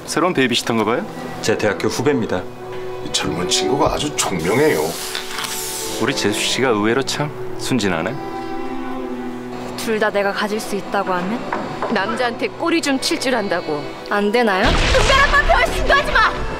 새로운 베이비시터인가 봐요? 제 대학교 후배입니다. 이 젊은 친구가 아주 총명해요. 우리 재수 씨가 의외로 참 순진하네. 둘 다 내가 가질 수 있다고 하면? 남자한테 꼬리 좀 칠 줄 안다고. 안 되나요? 특별한 맘 배울 신고하지 마!